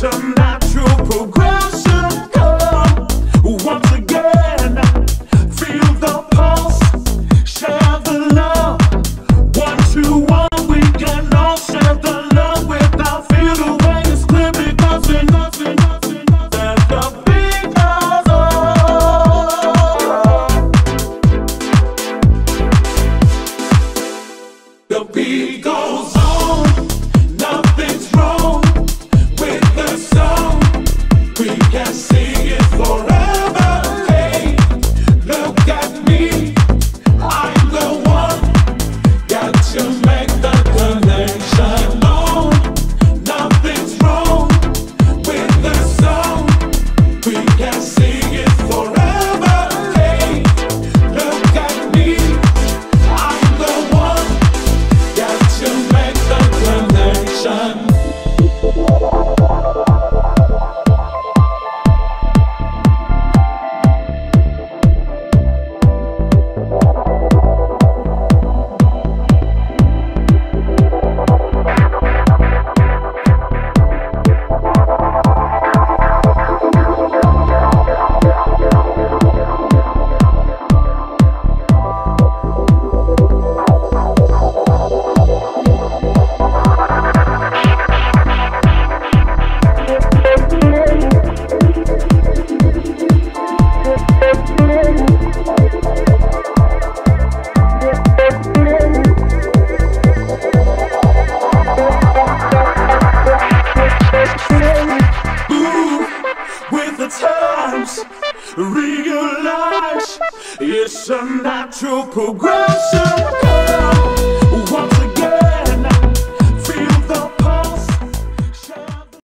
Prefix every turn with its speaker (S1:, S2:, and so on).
S1: a natural progression. Come once again, feel the pulse, share the love. 1, 2, 1, we can all share the love without fear. The way is clear because we're nothing, nothing, nothing. And the beat goes on. The beat goes on. Nothing's wrong with the song. We can sing it forever. Hey, look at me, I'm the one. Got to make the connection. No, nothing's wrong with the song. We can sing it forever. Hey, look at me, I'm the one. Got to make the connection. With the times, realize it's a natural progression.